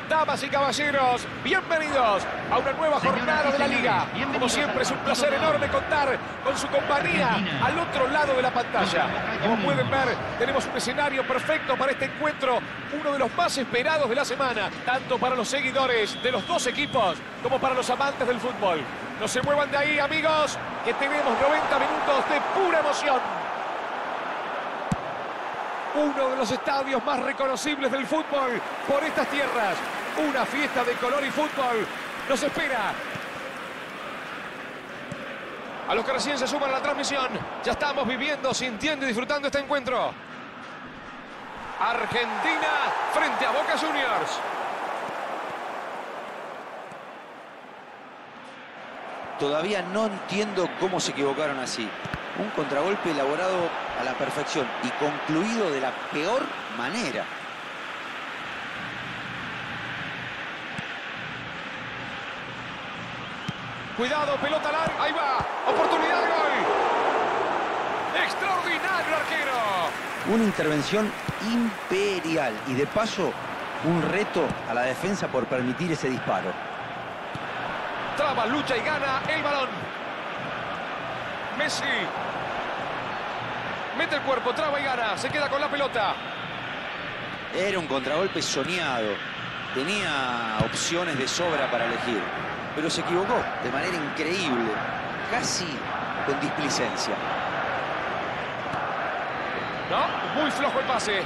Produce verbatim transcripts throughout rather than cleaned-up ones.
Damas y caballeros, bienvenidos a una nueva jornada de la Liga. Como siempre es un placer enorme contar con su compañía al otro lado de la pantalla. Como pueden ver, tenemos un escenario perfecto para este encuentro, uno de los más esperados de la semana, tanto para los seguidores de los dos equipos como para los amantes del fútbol. No se muevan de ahí, amigos, que tenemos noventa minutos de pura emoción. Uno de los estadios más reconocibles del fútbol por estas tierras. Una fiesta de color y fútbol nos espera. A los que recién se suman a la transmisión, ya estamos viviendo, sintiendo y disfrutando este encuentro. Argentina frente a Boca Juniors. Todavía no entiendo cómo se equivocaron así. Un contragolpe elaborado a la perfección y concluido de la peor manera. Cuidado, pelota larga. Ahí va. Oportunidad de gol. Extraordinario arquero. Una intervención imperial y de paso un reto a la defensa por permitir ese disparo. Traba, lucha y gana el balón. Messi. Mete el cuerpo, traba y gana. Se queda con la pelota. Era un contragolpe soñado. Tenía opciones de sobra para elegir. Pero se equivocó de manera increíble. Casi con displicencia. No, muy flojo el pase.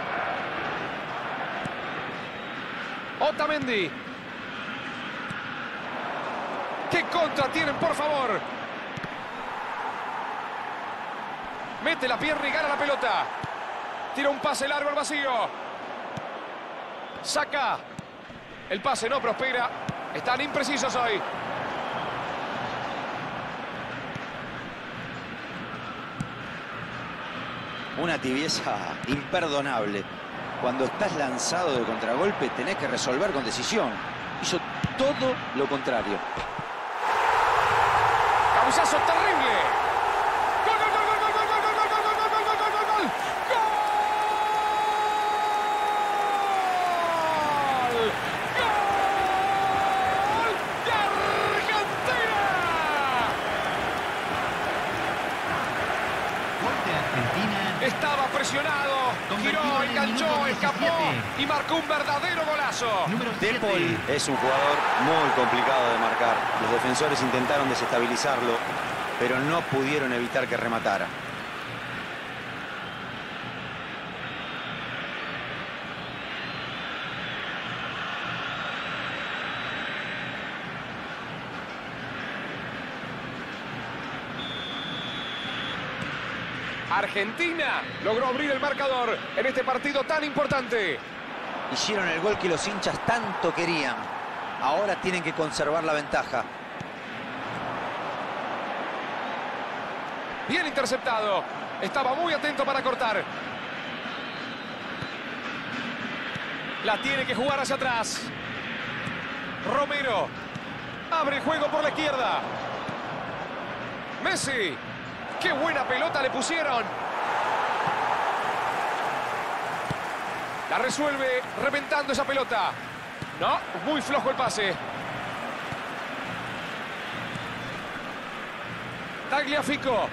Otamendi. ¿Qué contra tienen, por favor? Mete la pierna y gana la pelota. Tira un pase largo al vacío. Saca. El pase no prospera. Están imprecisos hoy. Una tibieza imperdonable. Cuando estás lanzado de contragolpe tenés que resolver con decisión. Hizo todo lo contrario. Cabezazo terrible. ¡Gol, gol, gol, gol, gol, gol, gol, gol, gol, gol, gol, gol, gol, gol! Estaba presionado, giró, enganchó, escapó y marcó un verdadero golazo. De Paul es un jugador muy complicado de marcar. Los defensores intentaron desestabilizarlo, pero no pudieron evitar que rematara. Argentina logró abrir el marcador en este partido tan importante. Hicieron el gol que los hinchas tanto querían. Ahora tienen que conservar la ventaja. Bien interceptado. Estaba muy atento para cortar. La tiene que jugar hacia atrás. Romero. Abre el juego por la izquierda. Messi. ¡Qué buena pelota le pusieron! La resuelve reventando esa pelota. No, muy flojo el pase. Tagliafico.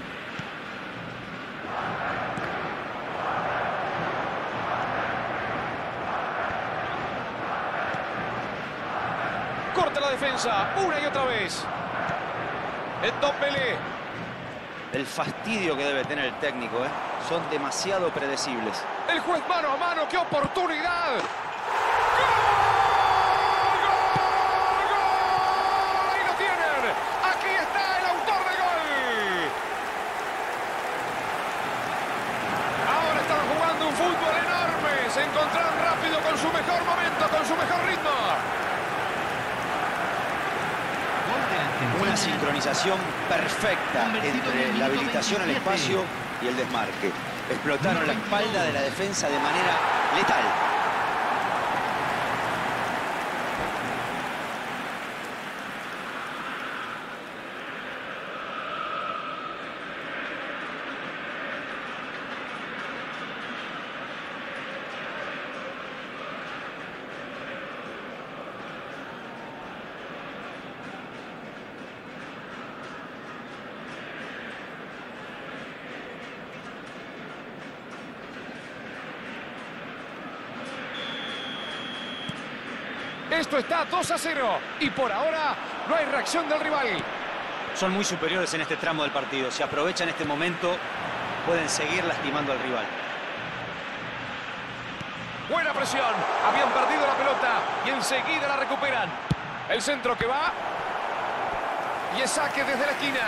Corta la defensa, una y otra vez. Ndombele. El fastidio que debe tener el técnico, ¿eh? Son demasiado predecibles. El juez mano a mano, ¡qué oportunidad! ¡Gol! ¡Gol! ¡Ahí lo tienen! ¡Aquí está el autor del gol! Ahora están jugando un fútbol enorme. Se encontraron rápido con su mejor momento, con su mejor ritmo. Una sincronización perfecta entre la habilitación al espacio y el desmarque. Explotaron la espalda de la defensa de manera letal. Esto está dos a cero. Y por ahora no hay reacción del rival. Son muy superiores en este tramo del partido. Si aprovechan este momento, pueden seguir lastimando al rival. Buena presión. Habían perdido la pelota y enseguida la recuperan. El centro que va. Y es saque desde la esquina.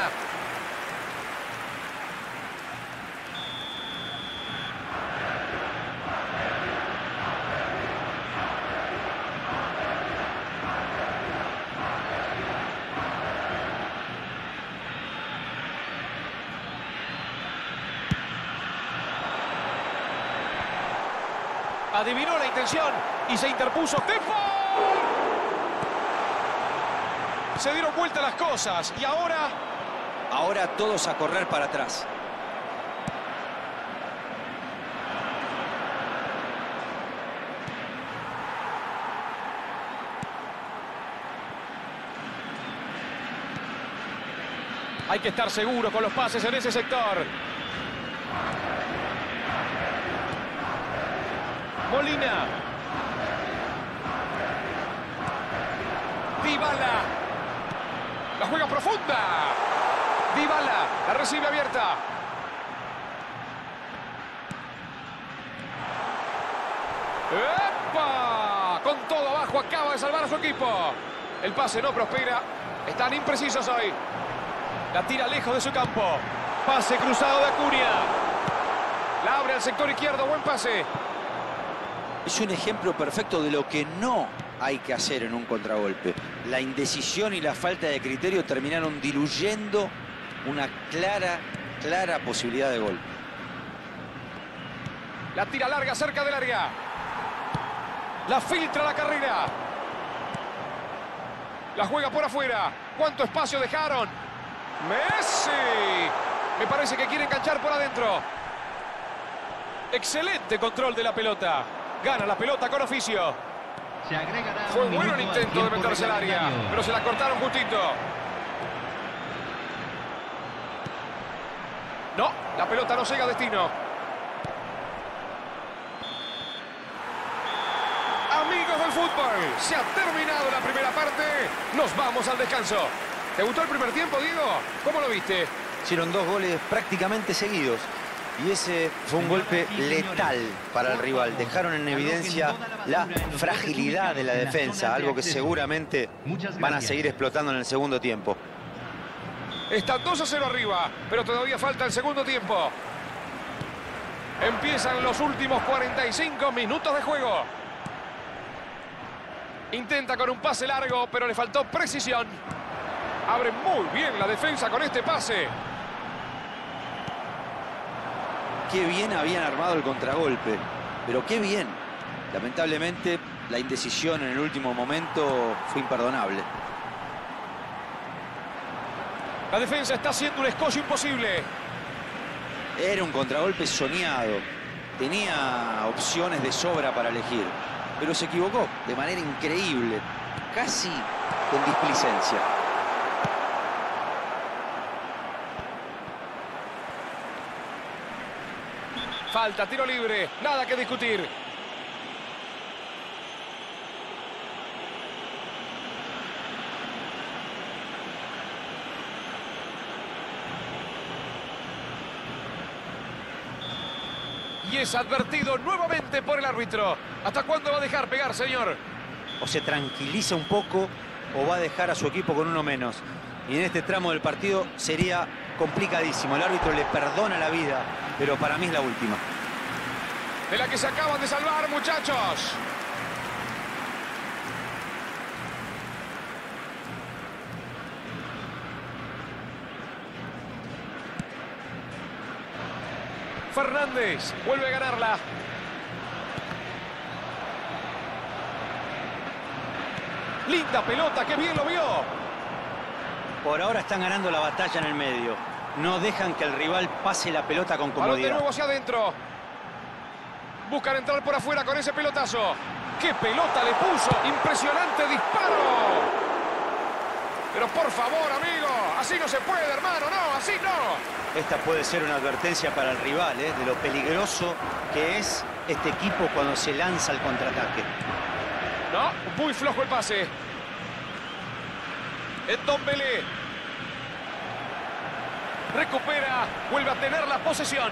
Adivinó la intención y se interpuso. ¡Default! Se dieron vuelta las cosas y ahora... Ahora todos a correr para atrás. Hay que estar seguro con los pases en ese sector. Molina. Dybala. La juega profunda. Dybala. La recibe abierta. ¡Epa! Con todo abajo acaba de salvar a su equipo. El pase no prospera. Están imprecisos hoy. La tira lejos de su campo. Pase cruzado de Acuña. La abre al sector izquierdo. Buen pase. Es un ejemplo perfecto de lo que no hay que hacer en un contragolpe. La indecisión y la falta de criterio terminaron diluyendo una clara, clara posibilidad de gol. La tira larga, cerca del área. La filtra la carrera. La juega por afuera. ¿Cuánto espacio dejaron? ¡Messi! Me parece que quiere enganchar por adentro. Excelente control de la pelota. Gana la pelota con oficio. Se agregará Fue un bueno el minuto al intento de tiempo meterse al área, reglamentario. pero se la cortaron justito. No, la pelota no llega a destino. Amigos del fútbol, se ha terminado la primera parte. Nos vamos al descanso. ¿Te gustó el primer tiempo, Diego? ¿Cómo lo viste? Hicieron dos goles prácticamente seguidos. Y ese fue un golpe letal para el rival. Dejaron en evidencia la fragilidad de la defensa, algo que seguramente van a seguir explotando en el segundo tiempo. Están dos a cero arriba, pero todavía falta el segundo tiempo. Empiezan los últimos cuarenta y cinco minutos de juego. Intenta con un pase largo, pero le faltó precisión. Abre muy bien la defensa con este pase. Qué bien habían armado el contragolpe, pero qué bien. Lamentablemente, la indecisión en el último momento fue imperdonable. La defensa está haciendo un escollo imposible. Era un contragolpe soñado. Tenía opciones de sobra para elegir, pero se equivocó de manera increíble, casi con displicencia. Falta, tiro libre, nada que discutir. Y es advertido nuevamente por el árbitro. ¿Hasta cuándo va a dejar pegar, señor? O se tranquiliza un poco o va a dejar a su equipo con uno menos. Y en este tramo del partido sería complicadísimo. El árbitro le perdona la vida, pero para mí es la última. De la que se acaban de salvar, muchachos. Fernández vuelve a ganarla. Linda pelota, qué bien lo vio. Por ahora están ganando la batalla en el medio. No dejan que el rival pase la pelota con Balón de comodidad. nuevo hacia adentro. Buscan entrar por afuera con ese pelotazo. ¡Qué pelota le puso! ¡Impresionante disparo! Pero por favor, amigo, así no se puede, hermano, no, así no. Esta puede ser una advertencia para el rival, ¿eh? De lo peligroso que es este equipo cuando se lanza al contraataque. No, muy flojo el pase. Ndombele. Recupera, vuelve a tener la posesión.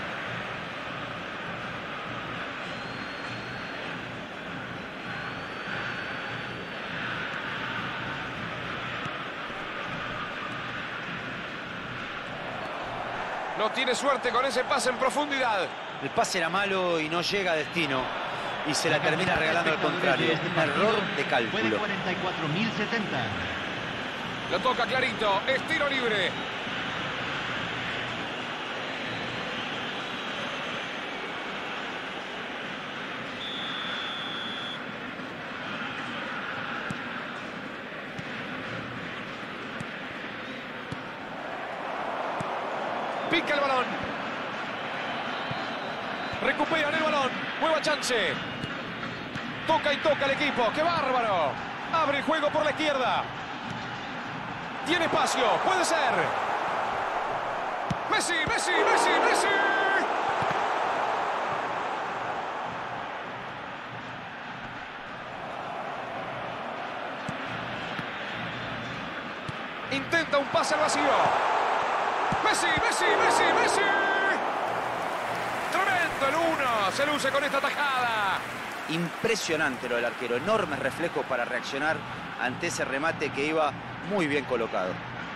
No tiene suerte con ese pase en profundidad. El pase era malo y no llega a destino. Y se la termina regalando al contrario. Un error de cálculo. cuarenta y cuatro mil setenta. Lo toca clarito. Es tiro libre. Pica el balón. Recuperan el balón. Nueva chance. Toca y toca el equipo. ¡Qué bárbaro! Abre el juego por la izquierda. Tiene espacio. Puede ser. Messi, Messi, Messi, Messi. Intenta un pase al vacío. Messi, Messi, Messi, Messi. Tremendo el uno. Se luce con esta tajada. Impresionante lo del arquero. Enormes reflejos para reaccionar ante ese remate que iba muy bien colocado.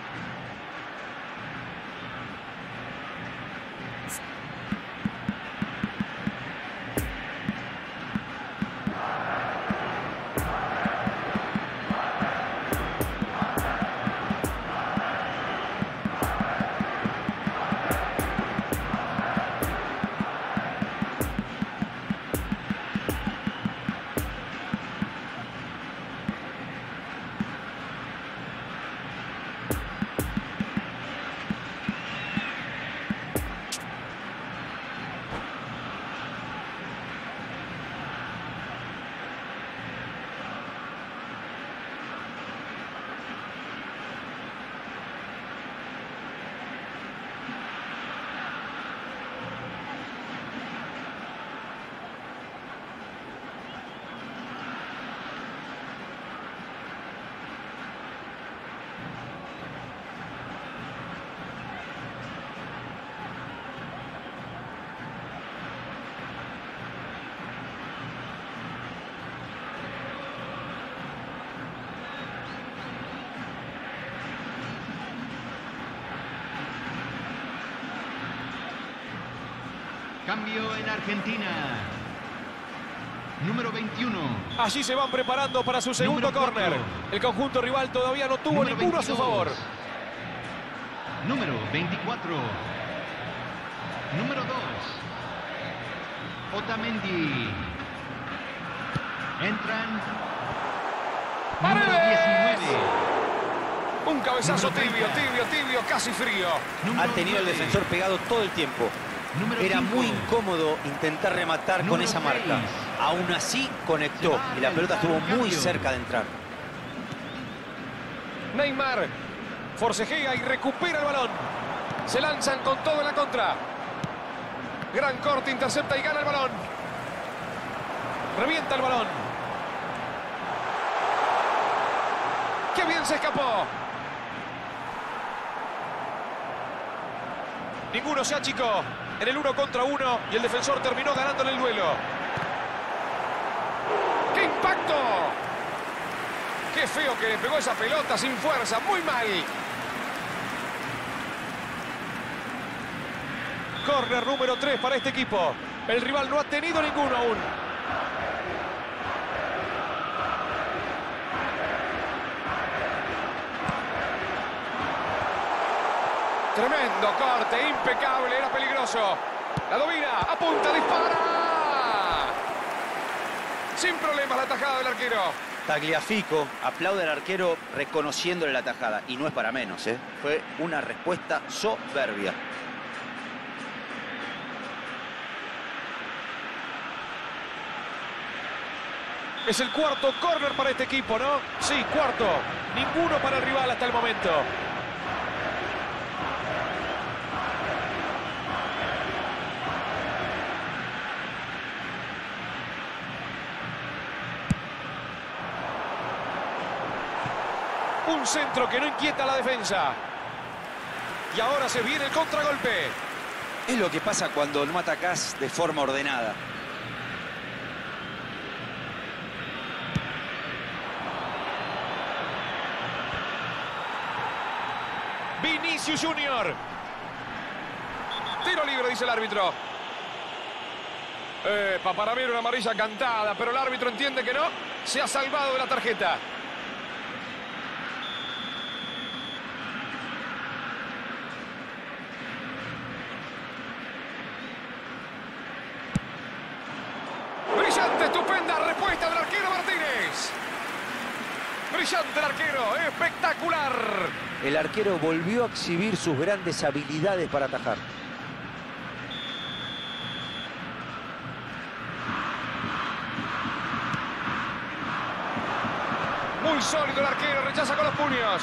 Cambio en Argentina. Número veintiuno. Allí se van preparando para su segundo córner. El conjunto rival todavía no tuvo Número ninguno a su favor. Número veinticuatro. Número dos. Otamendi. Entran. Número diecinueve. Un cabezazo Número tibio, treinta. tibio, tibio, casi frío. Número Ha tenido el nueve. defensor pegado todo el tiempo. Número Era cinco. muy incómodo intentar rematar con Número esa marca. seis. Aún así conectó y la pelota estuvo muy cerca de entrar. Neymar forcejea y recupera el balón. Se lanzan con todo en la contra. Gran corte, intercepta y gana el balón. Revienta el balón. ¡Qué bien se escapó! Ninguno se achicó en el uno contra uno y el defensor terminó ganándole el duelo. ¡Qué impacto! ¡Qué feo que le pegó esa pelota sin fuerza! ¡Muy mal! Córner número tres para este equipo. El rival no ha tenido ninguno aún. Tremendo corte, impecable, era peligroso. La domina, apunta, dispara. Sin problemas la tajada del arquero. Tagliafico aplaude al arquero reconociéndole la tajada. Y no es para menos, ¿eh? Fue una respuesta soberbia. Es el cuarto córner para este equipo, ¿no? Sí, cuarto. Ninguno para el rival hasta el momento. Un centro que no inquieta a la defensa. Y ahora se viene el contragolpe. Es lo que pasa cuando no atacás de forma ordenada. Vinicius Junior. Tiro libre, dice el árbitro. Eh, para mí era una amarilla cantada, pero el árbitro entiende que no. Se ha salvado de la tarjeta. Brillante, estupenda respuesta del arquero Martínez. Brillante el arquero, espectacular. El arquero volvió a exhibir sus grandes habilidades para atajar. Muy sólido el arquero, rechaza con los puños.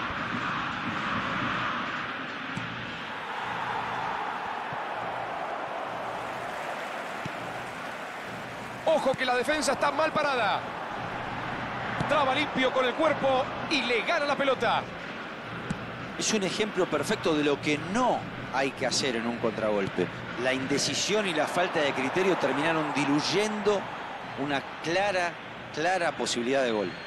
Ojo que la defensa está mal parada. Traba limpio con el cuerpo y le gana la pelota. Es un ejemplo perfecto de lo que no hay que hacer en un contragolpe. La indecisión y la falta de criterio terminaron diluyendo una clara, clara posibilidad de gol.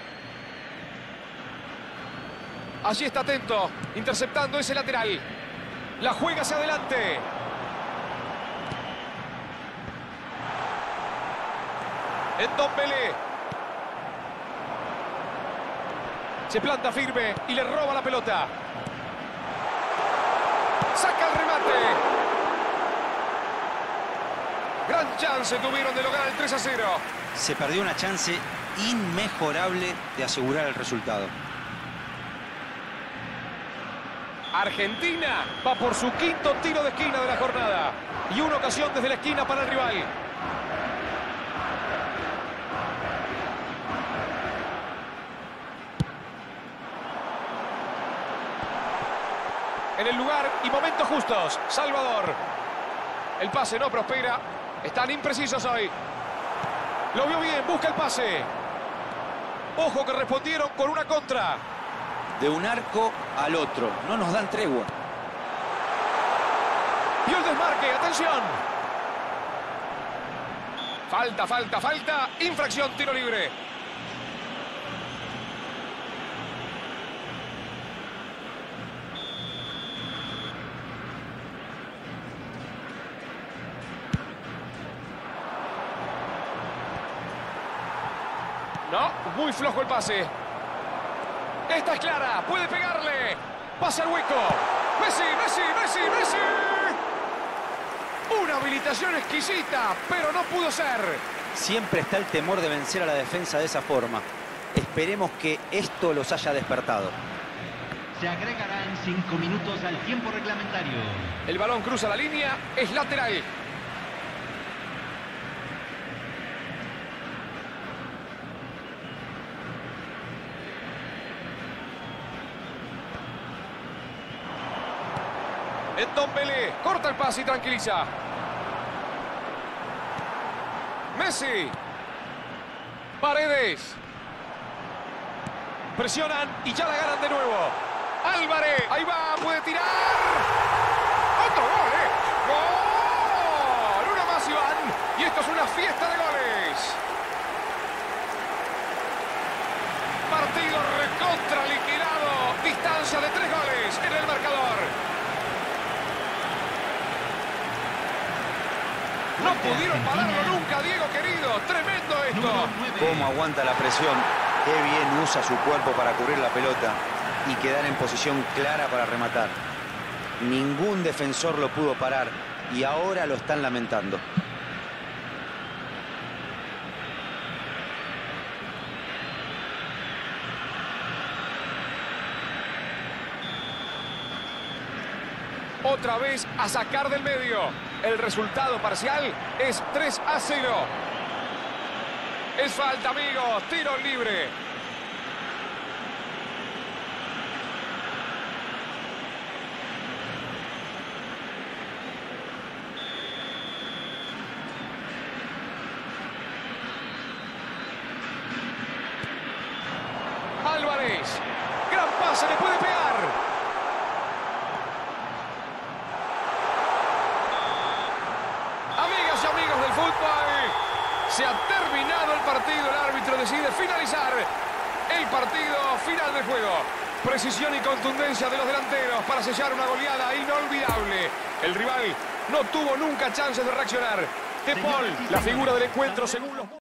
Allí está atento, interceptando ese lateral. La juega hacia adelante. Ndombele. Se planta firme y le roba la pelota. Saca el remate. Gran chance tuvieron de lograr el tres a cero. Se perdió una chance inmejorable de asegurar el resultado. Argentina va por su quinto tiro de esquina de la jornada. Y una ocasión desde la esquina para el rival. En el lugar y momentos justos, Salvador. El pase no prospera. Están imprecisos hoy. Lo vio bien, busca el pase. Ojo que respondieron con una contra. De un arco al otro. No nos dan tregua. Y el desmarque, atención. Falta, falta, falta. Infracción, tiro libre. No, muy flojo el pase. Esta es clara, puede pegarle. Pasa al hueco. Messi, Messi, Messi, Messi. Una habilitación exquisita, pero no pudo ser. Siempre está el temor de vencer a la defensa de esa forma. Esperemos que esto los haya despertado. Se agregarán cinco minutos al tiempo reglamentario. El balón cruza la línea, es lateral. Ndombele corta el pase y tranquiliza. Messi. Paredes. Presionan y ya la ganan de nuevo. Álvarez. Ahí va, puede tirar. ¡Otro gol, eh! ¡Gol! Una más, Iván. Y esto es una fiesta de goles. Partido recontra liquidado. Distancia de tres goles en el marcador. No pudieron pararlo nunca, Diego querido. Tremendo esto. Cómo aguanta la presión. Qué bien usa su cuerpo para cubrir la pelota y quedar en posición clara para rematar. Ningún defensor lo pudo parar y ahora lo están lamentando. Otra vez a sacar del medio. El resultado parcial es tres a cero. Es falta, amigos. Tiro libre. Álvarez. Gran se le puede pegar. Amigas y amigos del fútbol, se ha terminado el partido. El árbitro decide finalizar el partido, final del juego. Precisión y contundencia de los delanteros para sellar una goleada inolvidable. El rival no tuvo nunca chances de reaccionar. De Paul, la figura del encuentro según los...